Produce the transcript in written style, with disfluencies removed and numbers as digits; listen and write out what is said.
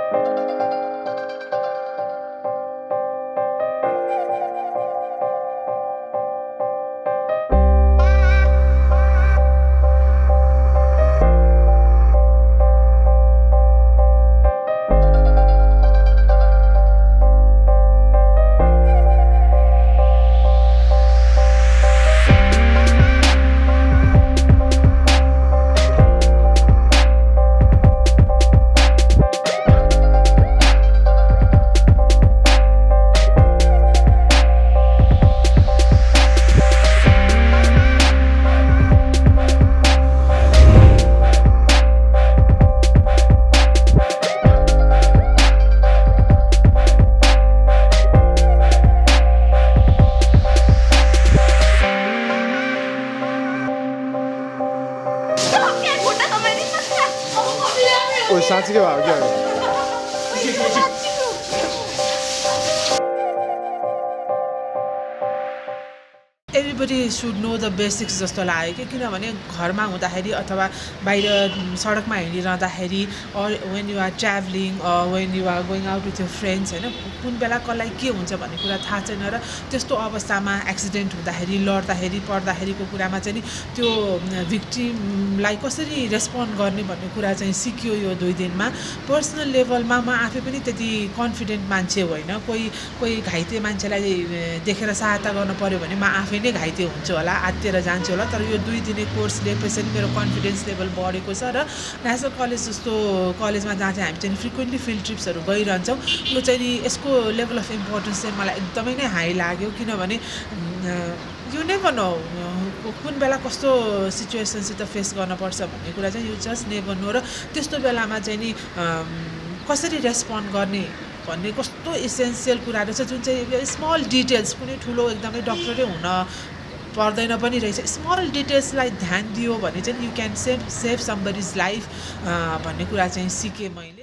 साँच्चीकै भयो क्या everybody should know the basics जस्तो लाग्यो कि किनभने घरमा हुँदाखेरि अथवा बाहिर सडकमा हिँडिरहँदाखेरि अर when you are travelling when you are going out with your friends होइन कुन बेला कसलाई के हुन्छ भन्ने कुरा थाहा छैन र त्यस्तो अवस्थामा एक्सिडेन्ट हुँदाखेरि लड्दाखेरि पर्दाखेरिको कुरामा चाहिँ नि त्यो भिक्टिमलाई कसरी रेस्पोन्ड गर्ने भन्ने कुरा चाहिँ सिक्यो यो 2 दिनमा। पर्सनल लेभलमा म आफै पनि त्यति कन्फिडेन्ट मान्छे होइन, कोही घाइते मान्छेलाई देखेर सहायता गर्नु पर्यो भने म आफै नै घाइते हुन्छु होला, आत्तिएर जान्छु होला। तर यो 2 दिने कोर्सले त्यसरी मेरो कन्फिडेन्स लेभल बढेको छ र नेसनल कलेज जस्तो कलेजमा जहाँ चाहिँ हामी चाहिँ फ्रिक्वेन्टली फिल्ड ट्रिप्सहरू गइरहन्छौँ, यो चाहिँ नि यसको लेभल अफ इम्पोर्टेन्स चाहिँ मलाई एकदमै नै हाई लाग्यो। किनभने यु नेभर नो कुन बेला कस्तो सिचुएसनसित फेस गर्नुपर्छ भन्ने कुरा चाहिँ यु जस्ट नेभर नो। र त्यस्तो बेलामा चाहिँ नि कसरी रेस्पोन्ड गर्ने भन्ने कस्तो इसेन्सियल कुराहरू छ जुन चाहिँ स्मल डिटेल्स, कुनै ठुलो एकदमै डक्टरै हुन पर्दैन पनि रहेछ, स्मल डिटेल्सलाई ध्यान दियो भने चाहिँ you can save somebody's life भन्ने कुरा चाहिँ सिकेँ मैले।